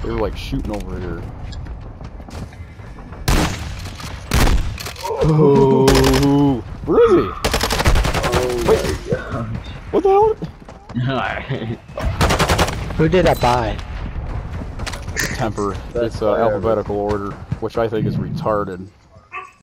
They were like shooting over here. Oh, where is he? Oh wait, my gosh. what the hell? Alright. Who did I buy? Temper. That's It's alphabetical order, which I think is retarded.